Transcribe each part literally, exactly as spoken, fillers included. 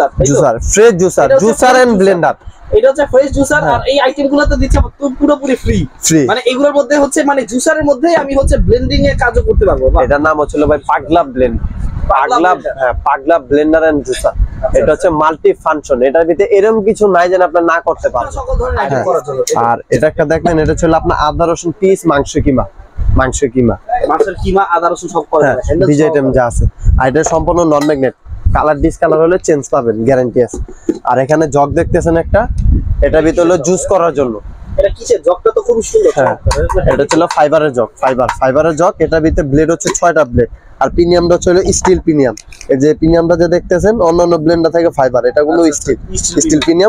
Blender, juicer, fresh juicer, juicer and blender. এটা হচ্ছে fresh juicer. আর এই আইটেমগুলোতে দিচ্ছে পুরোপুরি ফ্রি ফ্রি। মানে এগুলোর মধ্যে হচ্ছে মানে জুসারের মধ্যে আমি হচ্ছে ব্লেন্ডিং এর কাজও করতে পারবো। এটার নাম হচ্ছে ভাই পাগলা ব্লেন্ড, পাগলা, হ্যাঁ পাগলা ব্লেন্ডার এন্ড জুসার। এটা হচ্ছে মাল্টি ফাংশন, এটার ভিতরে এরকম কিছু নাই যেন আপনি না করতে পারবেন সকল ধরনের আইটেম করার জন্য। আর এটা একটা দেখেন, এটা ছিল আপনার আদা রসুন পিস, মাংস কিমা, মাংস কিমা, মাংসের কিমা, আদা রসুন সব করা যাবে, হ্যান্ডেল ডিজ আইটেম যা আছে। আর এটা সম্পূর্ণ নন ম্যাগনেট, কালার ডিসকালার হলে চেঞ্জ পাবেন, গ্যারান্টি আছে। আর এখানে জগ দেখতেছেন একটা, এটা ভিতরে হলো জুস করার জন্য। এটা কিসের জগটা তো খুব সুন্দর। হ্যাঁ, এটা ছিল ফাইবারের জগ, ফাইবার ফাইবারের জগ। এটার ভিতরে ব্লেড হচ্ছে ছয়টা ব্লেড, আর প্রিমিয়ামটা হচ্ছে স্টিল প্রিমিয়াম। এই যে প্রিমিয়ামটা যে দেখতেছেন, অন্যান্য ব্লেন্ডার থেকে ফাইবার, এটা গুলো স্টিল, স্টিল প্রিমিয়াম।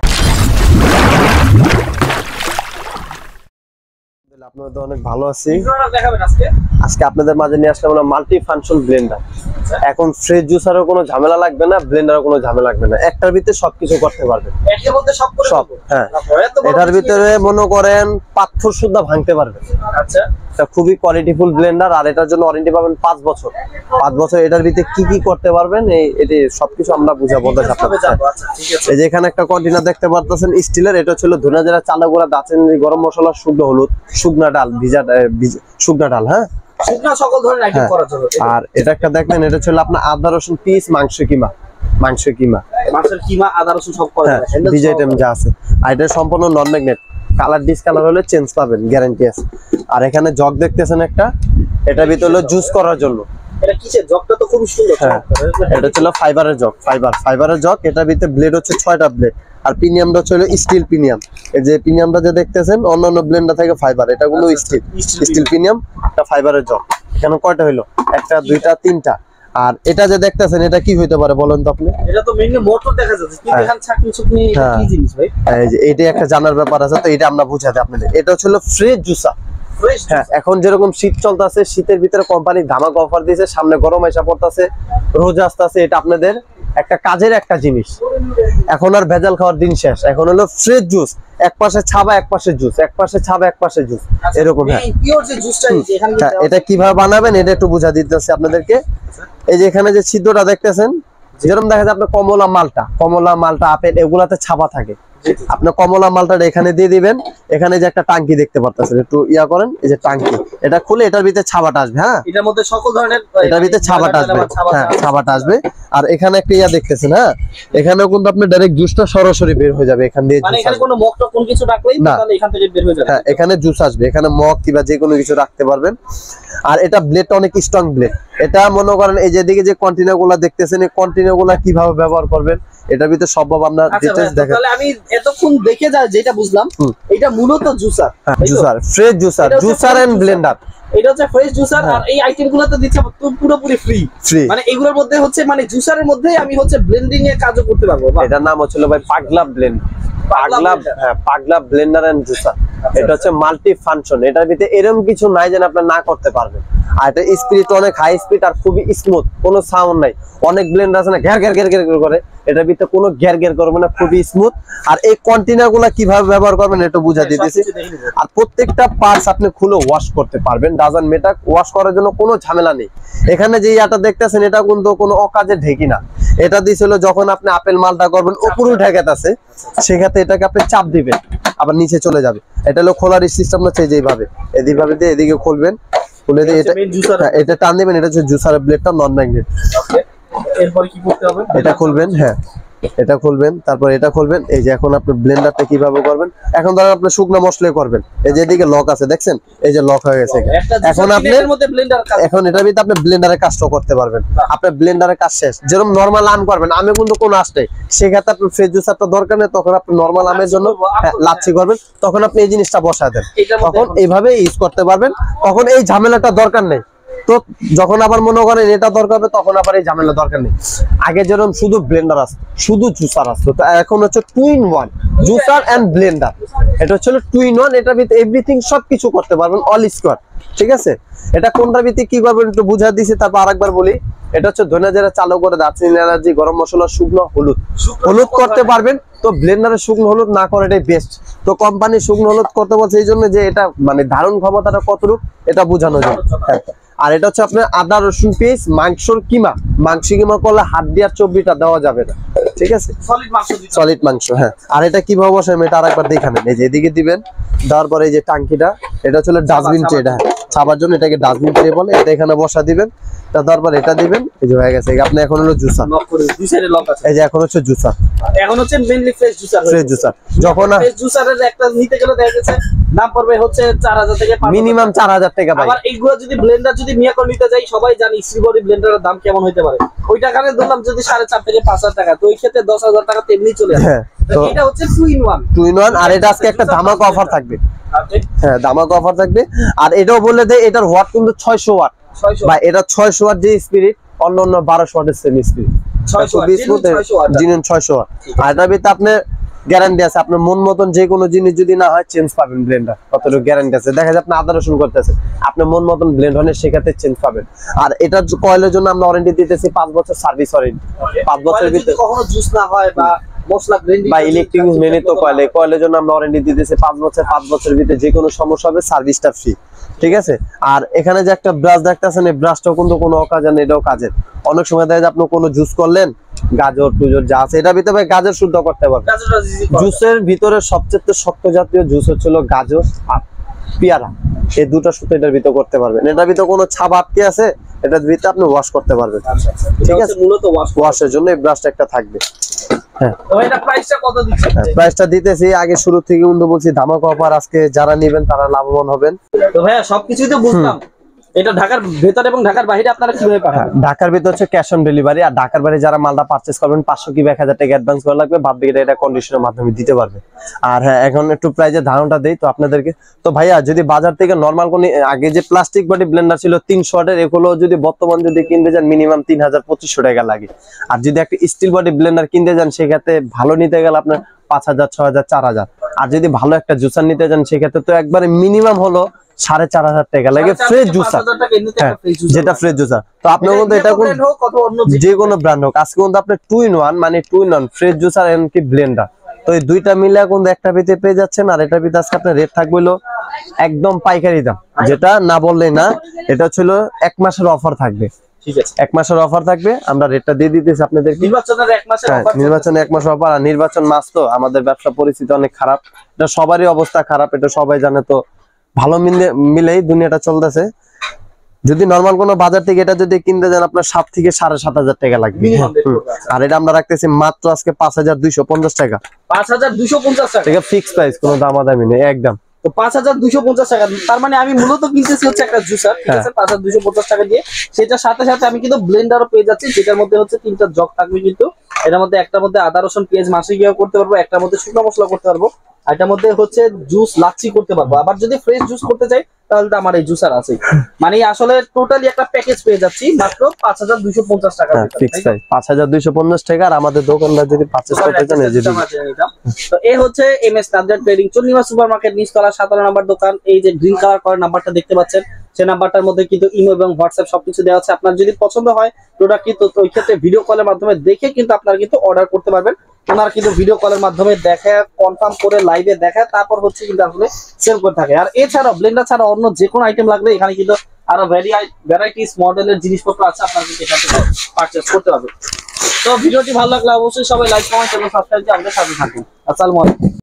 আপনাদের অনেক ভালো আছি। আজকে আপনাদের মাঝে নিয়ে আসলাম আমরা মাল্টি ফাংশন ব্লেন্ডার। এখন ফ্রেশ জুসারও কোনো ঝামেলা লাগবে না, ব্লেন্ডারও কোনো ঝামেলা লাগবে না, একটার ভিতরে সবকিছু করতে পারবেন। এর মধ্যে সব করে সব, হ্যাঁ। এটার ভিতরে মনে করেন পাথর সুদ্ধা ভাঙতে পারবেন। আচ্ছা, এটা খুবই কোয়ালিটিফুল ব্লেন্ডার। আর এটার জন্য ওয়ারেন্টি পাবেন পাঁচ বছর। পাঁচ বছর এটার ভিতরে কি কি করতে পারবেন এই এটি সবকিছু আমরা বুঝাবো। এই যে এখানে একটা কন্টেনার দেখতে পারতেছেন স্টিলের, এটা ছিল ধুনা জিরা, চালা গুঁড়া, দারচিনি, গরম মশলা, শুকনো হলুদ, শুকনা ডাল, ভিজা শুকনা ডাল, হ্যাঁ শুকনা সকল ধরনের আইটেম করার জন্য। আর এটা একটা দেখবেন, এটা ছিল আপনার আদা রসুন পিস, মাংস কিমা, মাংস কিমা, মাংসের কিমা, আদা রসুন সব করা যাবে, হ্যান্ডেল ডিজ আইটেম যা আছে। আর এটা সম্পূর্ণ নন ম্যাগনেট, কালার ডিসকালার হলে চেঞ্জ পাবেন, গ্যারান্টি আছে। আর এখানে জগ দেখতেছেন একটা, এটা ভিতরে হলো জুস করার জন্য। এটা কিসের জগটা তো খুব সুন্দর। হ্যাঁ, এটা ছিল ফাইবারের জগ, ফাইবার ফাইবারের জগ। এটার ভিতরে ব্লেড হচ্ছে ছয়টা ব্লেড, আর প্রিমিয়ামটা হচ্ছে স্টিল প্রিমিয়াম। এই যে প্রিমিয়ামটা যে দেখতেছেন, অন্যান্য ব্লেন্ডার থেকে ফাইবার, এটা গুলো স্টিল, স্টিল প্রিমিয়াম। এটা ফাইবারের জগ। এখানে কয়টা হলো? একটা, দুইটা, তিনটা। আর এটা যে দেখতেছেন, এটা কি হইতে পারে বলেন তো আপনি? এটা তো মেইনলি মোটর দেখা যাচ্ছে, কিন্তু এখানে ছাকনি ছুকনি এটা কি জিনিস ভাই? এই যে এইটা একটা জানার ব্যাপার আছে, তো এটা আমরা বুঝাতে আপনাদের। এটা হচ্ছে ফ্রেশ জুসার। হ্যাঁ, এখন যেরকম শীত চলতেছে, শীতের ভিতরে কোম্পানি ধামাক অফার দিয়েছে, সামনে গরম আইসা পড়তেছে, রোজ আসতেছে। এটা আপনাদের একটা কাজের একটা জিনিস। এখন আর ভেজাল খাওয়ার দিন শেষ, এখন হলো ফ্রেশ জুস, এক পাশে ছাবা এক পাশে জুস, এক পাশে ছাবা এক পাশে জুস, এরকম। হ্যাঁ, পিওর যে জুসটা এখানে এটা কিভাবে বানাবেন এটা একটু বুঝা দিতেছি আপনাদেরকে। এই যে এখানে যে ছিদ্রটা দেখতেছেন, যেরকম দেখা যায় আপনার কমলা মালটা, কমলা মালটা, আপেল, এগুলাতে ছাপা থাকে। আপনি কমলা মালটাটা এখানে দিয়ে দিবেন। এখানে যে একটা টাঙ্কি দেখতে পারতেছেন, একটু ইয়া করেন, এই যে টাঙ্কি, এটা খুলে এটার ভিতরে ছাবাটা আসবে। হ্যাঁ, এটার মধ্যে সকল ধরনের, এটার ভিতরে ছাবাটা আসবে। হ্যাঁ, ছাবাটা আসবে। আর এখানে একটা ইয়া দেখতেছেন, হ্যাঁ, এখানেও কিন্তু আপনি ডাইরেক্ট জুসটা সরাসরি বের হয়ে যাবে এখান দিয়ে। মানে এখানে কোনো মগ টক কোনো কিছু রাখলেই তাহলে এখান থেকে বের হয়ে যাবে। হ্যাঁ, এখানে জুস আসবে, এখানে মগ কিংবা যে কোনো কিছু রাখতে পারবেন। আর এটা ব্লেডটা অনেক স্ট্রং ব্লেড। এটা মনে করেন এই যে দিকে যে কন্টেনার গুলা দেখতেছেন, এই কন্টেনার গুলা কিভাবে ব্যবহার করবেন এটার ভিতরে সব আপনার ডিটেইলস দেখেন। তাহলে আমি এতক্ষণ দেখে যা যেটা বুঝলাম, এটা মূলত juicer, juicer, fresh juicer, juicer and blender. এটা হচ্ছে ফ্রেশ জুসার। আর এই আইটেমগুলোতে দিচ্ছে পুরোপুরি ফ্রি ফ্রি। মানে এগুলোর মধ্যে হচ্ছে মানে জুসারের মধ্যে আমি হচ্ছে ব্লেন্ডিং এর কাজও করতে পারবো। এটার নাম হচ্ছে ভাই পাগলা ব্লেন্ড, পাগলা, হ্যাঁ পাগলা ব্লেন্ডার এন্ড জুসার। এটা হচ্ছে মাল্টি ফাংশন, এটার ভিতরে এরকম কিছু নাই যেন আপনি না করতে পারবেন। আর এটা স্পিড অনেক হাই স্পিড আর খুবই স্মুথ, কোনো সাউন্ড নাই। অনেক ব্লেন্ডার আছে না ঘ্যার ঘ্যার ঘ্যার ঘ্যার করে, এটার ভিতরে কোনো ঘ্যার ঘ্যার করবে না, খুবই স্মুথ। আর এই কন্টেনার গুলা কিভাবে ব্যবহার করবেন এটা বুঝা দিতেছি। আর প্রত্যেকটা পার্টস আপনি খুলে ওয়াশ করতে পারবেন, ডাজন মেটাক, ওয়াশ করার জন্য কোনো ঝামেলা নেই। এখানে যে ইয়াটা দেখতেছেন, এটা কিন্তু কোনো অকাজে ঢেকি না। এটা দিছিল যখন আপনি আপেল মালটা করবেন, উপরে উঠে গেছে, সেক্ষেত্রে এটাকে আপনি চাপ দিবেন, আবার নিচে চলে যাবে। এটা হলো খোলার সিস্টেম হচ্ছে যেভাবে, এইভাবে দিয়ে এদিকে খুলবেন, খুলে দিয়ে এটা এটা টান দিবেন। এটা হচ্ছে জুসারের ব্লেডটা, নন ম্যাগনেট। এরপর কি করতে হবে? এটা খুলবেন, হ্যাঁ এটা খুলবেন, তারপর এটা খুলবেন। এই যে এখন আপনি ব্লেন্ডারটা কিভাবে করবেন, এখন ধরেন আপনি শুকনো মশলা করবেন, এই যে এদিকে লক আছে দেখছেন, এই যে লক হয়ে গেছে। এখন আপনি এখন এটার ভিতরে আপনি ব্লেন্ডারের কাজটা করতে পারবেন। আপনার ব্লেন্ডারের কাজ শেষ, যেরকম নরমাল আম করবেন, আমে কিন্তু কোনো আসছে, সেক্ষেত্রে আপনার ফ্রেশ জুসারটা দরকার নেই। তখন আপনি নরমাল আমের জন্য লাচ্ছি করবেন, তখন আপনি এই জিনিসটা বসায় দেন, তখন এইভাবে ইউজ করতে পারবেন। তখন এই ঝামেলাটা দরকার নেই। তো যখন আবার মনে করেন এটা দরকার হবে, তখন আবার এই ঝামেলা দরকার নেই। আগে যেরকম শুধু ব্লেন্ডার আসতো, শুধু জুসার আসতো, তো এখন হচ্ছে two in one, juicer and blender. এটা হচ্ছে টু ইন ওয়ান, এটার ভিতরে এভরিথিং সবকিছু করতে পারবেন, অল স্কোয়ার। ঠিক আছে, এটা কোনটার ভিতরে কি করবেন একটু বুঝা দিছি, তারপর আরেকবার বলি। এটা হচ্ছে ধনিয়া জিরা, চালু করে, দারচিনি, এলাচি, গরম মশলা, শুকনো হলুদ, হলুদ করতে পারবেন। তো ব্লেন্ডারে শুকনো হলুদ না করে এটাই বেস্ট। তো কোম্পানি শুকনো হলুদ করতে বলছে এই জন্য যে এটা মানে ধারণ ক্ষমতাটা কতটুকু এটা বোঝানোর জন্য। আর এটা হচ্ছে আপনার আদা রসুন পেস্ট মাংসর কিমা, মাংস কিমা করলে হাড্ডি আর চর্বিটা দেওয়া যাবে না, ঠিক আছে, সলিড মাংস, সলিড মাংস। হ্যাঁ, আর এটা কিভাবে বসাবেন এটা আরেকবার দেখাবেন। এই যে এদিকে দিবেন, দেওয়ার পরে এই যে টাঙ্কিটা, এটা হচ্ছে ডাস্টবিন ট্রে, এটা ছাপার জন্য এটাকে ডাস্টবিন ট্রে বলে। এটা এখানে বসা দিবেন, দেওয়ার পর এটা দিবেন, এই যে হয়ে গেছে। আপনি এখন হলো জুসার, লক করে দুই সাইডে লক আছে। এই যে এখন হচ্ছে জুসার, এখন হচ্ছে mainly fresh juicer, fresh juicer. যখন ফ্রেশ জুসারের একটা নিতে গেলে দেখা গেছে দাম পড়বে হচ্ছে চার হাজার থেকে মিনিমাম চার হাজার টাকা ভাই। আবার এইগুলো যদি ব্লেন্ডার যদি মিয়াকো নিতে যাই, সবাই জানি শ্রীবরি ব্লেন্ডারের দাম কেমন হতে পারে, ওই টাকারে ধরলাম যদি সাড়ে চার থেকে পাঁচ হাজার টাকা, তো ওই ক্ষেত্রে দশ হাজার টাকা তেমনি চলে আসে। তো এটা হচ্ছে two in one, two in one. আর এটা আজকে একটা ধামাকা অফার থাকবে, হ্যাঁ ধামাকা অফার থাকবে। আর এটাও বলে দেয় এটার ওয়াট কিন্তু ছয়শো ওয়াট ভাই, এটা ছয়শো ওয়াট যে স্পিরিট, অন্য অন্য বারোশো ওয়াটের সেম স্পিরিট, ছয়শো বিশ ওয়াট জিনুন ছয়শো ওয়াট। আর এটার ভিতরে আপনি গ্যারান্টি আছে, আপনার মন মতন যে কোনো জিনিস যদি না হয় চেঞ্জ পাবেন, ব্লেন্ডার কতটুকু গ্যারান্টি আছে। দেখা যায় আপনি আদা রসুন করতেছে, আপনার মন মতন ব্লেন্ড হলে সেক্ষেত্রে চেঞ্জ পাবেন। আর এটার কয়েলের জন্য আমরা ওয়ারেন্টি দিতেছি পাঁচ বছর সার্ভিস ওয়ারেন্টি, পাঁচ বছরের ভিতরে কখনো জুস না হয় বা মশলা ব্লেন্ডিং বা ইলেকট্রিক মেনে তো কয়েলে কয়েলের জন্য আমরা ওয়ারেন্টি দিতেছি পাঁচ বছর, পাঁচ বছরের ভিতরে যে কোনো সমস্যা হবে সার্ভিসটা ফ্রি, ঠিক আছে। আর এখানে যে একটা ব্রাশ দেখতেছেন, এই ব্রাশটাও কিন্তু কোনো অকাজে না, এটাও কাজের। অনেক সময় দেখা যায় আপনি কোনো জুস করলেন, গাজর টুজর যা আছে এটার ভিতরে গাজর শুদ্ধ করতে পারবেন। জুসের ভিতরে সবচেয়ে শক্ত জাতীয় জুস হচ্ছিল গাজর আর পেয়ারা, এই দুটো শুদ্ধ এটার ভিতরে করতে পারবেন। এটার ভিতরে কোনো ছাপ আটকে আছে, এটার ভিতরে আপনি ওয়াশ করতে পারবেন, ঠিক আছে। মূলত ওয়াশের জন্য এই ব্রাশটা একটা থাকবে। হ্যাঁ, তো এটা প্রাইসটা কত দিচ্ছেন? প্রাইসটা দিতেছি আগে শুরু থেকে কিন্তু বলছি ধামাকা অফার, আজকে যারা নেবেন তারা লাভবান হবেন। তো ভাইয়া সবকিছুই তো বুঝলাম, এটা ঢাকার ভেতর এবং ঢাকার বাইরে আপনারা কিভাবে পাঠাবেন? ঢাকার ভিতর হচ্ছে ক্যাশ অন ডেলিভারি, আর ঢাকার বাইরে যারা মালটা পারচেজ করবেন পাঁচশো কি এক হাজার টাকা অ্যাডভান্স করা লাগবে, ভাববে এটা কন্ডিশনের মাধ্যমে দিতে পারবে। আর হ্যাঁ, এখন একটু প্রাইজের ধারণাটা দেই তো আপনাদেরকে। তো ভাইয়া যদি বাজার থেকে নর্মাল কোন আগে যে প্লাস্টিক বডি ব্লেন্ডার ছিল তিনশো ওয়াটের, এগুলো যদি বর্তমান যদি কিনতে যান মিনিমাম তিন হাজার পঁচিশশো টাকা লাগে। আর যদি একটা স্টিল বডি ব্লেন্ডার কিনতে যান সেক্ষেত্রে ভালো নিতে গেলে আপনার পাঁচ হাজার ছয় হাজার চার হাজার। আর যদি ভালো একটা জুসার নিতে যান সেক্ষেত্রে তো একবারে মিনিমাম হলো সাড়ে চার হাজার টাকা লাগে ফ্রেশ জুসার, যেটা ফ্রেশ জুসার। তো আপনার মধ্যে এটা কোন যে কোনো ব্র্যান্ড হোক, আজকে কিন্তু আপনি টু ইন ওয়ান মানে two in one fresh juicer এমনকি ব্লেন্ডার, তো এই দুইটা মিলে কিন্তু একটা ভিতরে পেয়ে যাচ্ছেন। আর এটার ভিতরে আজকে আপনার রেট থাকবে হলো একদম পাইকারি দাম, যেটা না বললেই না, এটা ছিল এক মাসের অফার থাকবে, ঠিক আছে, এক মাসের অফার থাকবে। আমরা রেটটা দিয়ে দিতেছি আপনাদের, নির্বাচনের এক মাসের অফার, নির্বাচনে এক মাসের অফার। আর নির্বাচন মাস তো আমাদের ব্যবসা পরিস্থিতি অনেক খারাপ, এটা সবারই অবস্থা খারাপ, এটা সবাই জানে। তো ভালো মিলে মিলেই দুনিয়াটা চলতেছে। যদি নরমাল কোনো বাজার থেকে এটা যদি কিনতে যান আপনার সাত থেকে সাড়ে সাত হাজার টাকা লাগবে। আর এটা আমরা রাখতেছি মাত্র আজকে পাঁচ হাজার দুইশো পঞ্চাশ টাকা, পাঁচ হাজার দুইশো পঞ্চাশ টাকা, এটা ফিক্স প্রাইস, কোনো দামাদামি নেই একদম। তো পাঁচ হাজার দুইশো পঞ্চাশ টাকা, তার মানে আমি মূলত কিনতেছি হচ্ছে একটা জুসার, ঠিক আছে, পাঁচ হাজার দুইশো পঞ্চাশ টাকা দিয়ে। সেটার সাথে সাথে আমি কিন্তু ব্লেন্ডারও পেয়ে যাচ্ছি, যেটার মধ্যে হচ্ছে তিনটা জগ থাকবে, কিন্তু এটার মধ্যে একটার মধ্যে আদা রসুন পেঁয়াজ মাসি গিয়ে করতে পারবো, একটার মধ্যে শুকনো মশলা করতে পারবো, এটার মধ্যে হচ্ছে জুস লাচ্ছি করতে পারবো। আবার যদি ফ্রেশ জুস করতে চাই তাহলে তো আমার এই জুসার আছে। মানে আসলে টোটালি একটা প্যাকেজ পেয়ে যাচ্ছি মাত্র পাঁচ হাজার দুইশো পঞ্চাশ টাকা, ফিক্স প্রাইস পাঁচ হাজার দুইশো পঞ্চাশ টাকা। আর আমাদের দোকানদার যদি পারচেজ করতে চান এই যে, তো এই হচ্ছে MS Nadira trading, Chandrima supermarket, নিচতলা সতেরো নম্বর দোকান। এই যে গ্রিন কালার করা নাম্বারটা দেখতে পাচ্ছেন, সেই নাম্বারটার মধ্যে কিন্তু ইমো এবং হোয়াটসঅ্যাপ সবকিছু দেওয়া আছে। আপনার যদি পছন্দ হয় প্রোডাক্ট, কিন্তু ওই ক্ষেত্রে ভিডিও কলের মাধ্যমে দেখে কিন্তু আপনারা কিন্তু অর্ডার করতে পারবেন। ওনারা কিন্তু ভিডিও কলের মাধ্যমে দেখে কনফার্ম করে লাইভে দেখায়, তারপর হচ্ছে কিন্তু আসলে সেল করে থাকে। আর এছাড়াও ব্লেন্ডার ছাড়া অন্য যে কোনো আইটেম লাগলে এখানে কিন্তু আরো ভ্যারাইটিস মডেলের জিনিসপত্র আছে, আপনারা কিন্তু এখান থেকে পারচেজ করতে পারবেন। তো ভিডিওটি ভালো লাগলে অবশ্যই সবাই লাইক কমেন্ট এবং সাবস্ক্রাইব দিয়ে আমাদের সাথে থাকুন। আসসালামু আলাইকুম।